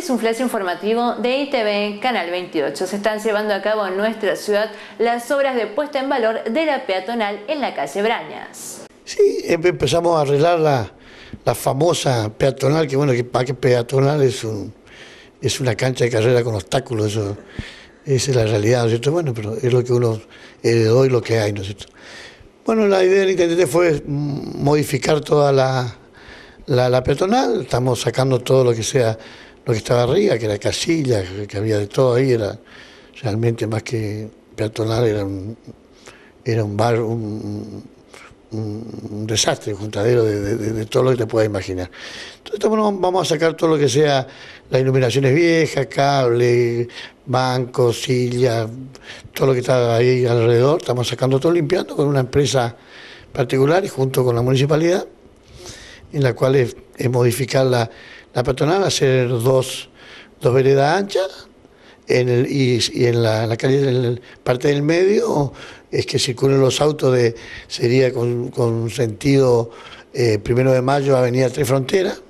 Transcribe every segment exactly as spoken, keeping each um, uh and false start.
es un flash informativo de I T V Canal veintiocho. Se están llevando a cabo en nuestra ciudad las obras de puesta en valor de la peatonal en la calle Brañas. Sí, empezamos a arreglar la, la famosa peatonal, que bueno, que para que peatonal es, un, es una cancha de carrera con obstáculos, eso, esa es la realidad, ¿no es cierto? Bueno, pero es lo que uno heredó y lo que hay, ¿no es cierto? Bueno, la idea del intendente fue modificar toda la, la, la peatonal, estamos sacando todo lo que sea, lo que estaba arriba, que era casilla, que había de todo ahí, era realmente más que peatonal, era un, era un bar, un, un, un desastre, un juntadero de, de, de todo lo que te puedas imaginar. Entonces bueno, vamos a sacar todo lo que sea las iluminaciones viejas, cable, bancos, sillas, todo lo que está ahí alrededor, estamos sacando todo, limpiando con una empresa particular y junto con la municipalidad, en la cual es, es modificar la, la peatonal, hacer dos, dos veredas anchas, en el, y, y en la, la calle, en la parte del medio, es que circulen los autos, de sería con, con sentido eh, Primero de Mayo, Avenida Tres Fronteras.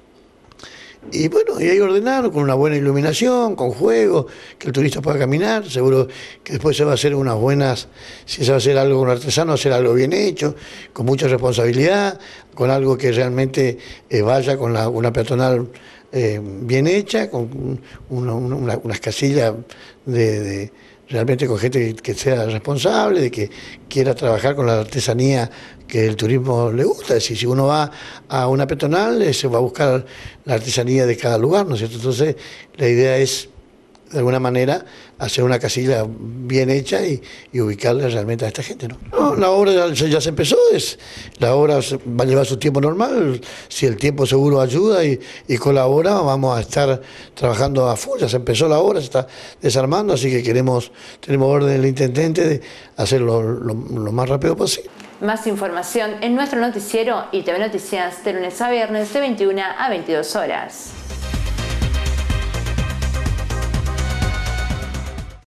Y bueno, y ahí ordenado, con una buena iluminación, con juegos, que el turista pueda caminar. Seguro que después se va a hacer unas buenas, si se va a hacer algo con artesano, hacer algo bien hecho, con mucha responsabilidad, con algo que realmente eh, vaya con la, una peatonal eh, bien hecha, con una, una, unas casillas de, de realmente con gente que, que sea responsable, de que quiera trabajar con la artesanía que el turismo le gusta. Es decir, si uno va a una peatonal, se va a buscar la artesanía de cada lugar, ¿no es cierto? Entonces, la idea es, de alguna manera, hacer una casilla bien hecha y, y ubicarla realmente a esta gente, ¿no? No, la obra ya, ya se empezó, es, la obra va a llevar su tiempo normal, si el tiempo seguro ayuda y, y colabora, vamos a estar trabajando a full, ya se empezó la obra, se está desarmando, así que queremos, tenemos orden del intendente de hacerlo lo, lo más rápido posible. Más información en nuestro noticiero I T V Noticias de lunes a viernes de veintiuna a veintidós horas.